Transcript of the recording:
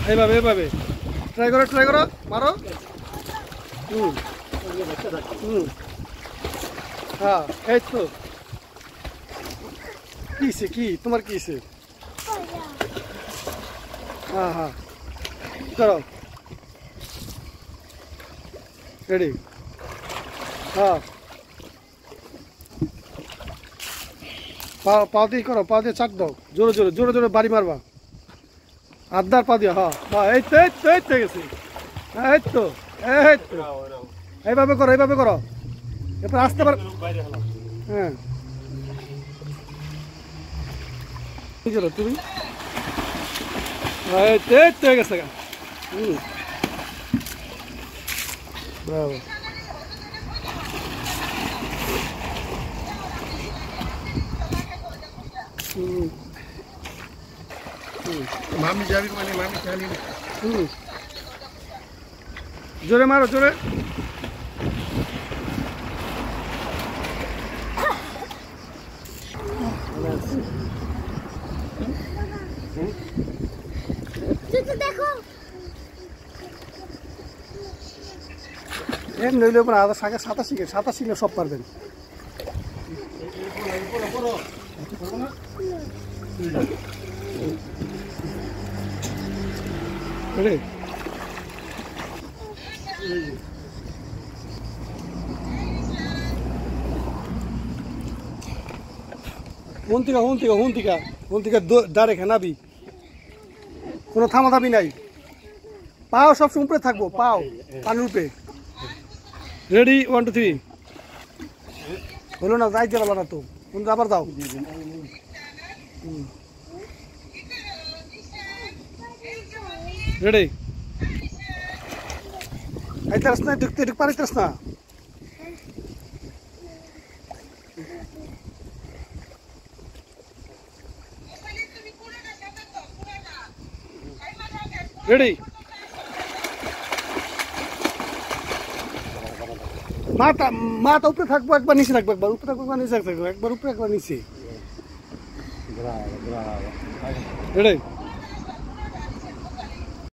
এইভাবে এইভাবে ট্রাই করো মারো। হ্যাঁ এই তো কিসে কি তোমার কিসে? হ্যাঁ হ্যাঁ করো রেডি। হ্যাঁ পাও দিয়ে করো, পাও দিয়ে চাট দাও, জোরে জোরে জোরে জোরে বাড়ি মারবা, আদার পা দিয়ে। হ্যাঁ হ্যাঁ এই তো এই তো এই তো গেছে, এই তো এই তো এইভাবে করো এইভাবে করো, এরপর আসতে পারো। হ্যাঁ কি করো তুমি? এই তো এই তো হয়ে গেছে। ব্রাভো। मामी जावी माने मामी चाली জোরে মারো জোরে। এর নইলে পরে আদা সাথে সাঁতার শিখলে সব পারবেন। ডাইরেক্ট নাবি, কোনো থামা থামি নাই, পাও সব উপরে থাকবো, পাও পানির উপরে। রেডি 1 2 3 হলো না, যাইতে পারলো না তো, কিন্তু আবার দাও। রেডি আইতাস না, ঢুকতে ঢুক পারিতাস না। রেডি মাথা মাথা উপরে থাকবো, একবার নিচে থাকবো, একবার উপরে থাকবো, একবার নিচে থাকবো, একবার উপরে একবার নিচে। রেডি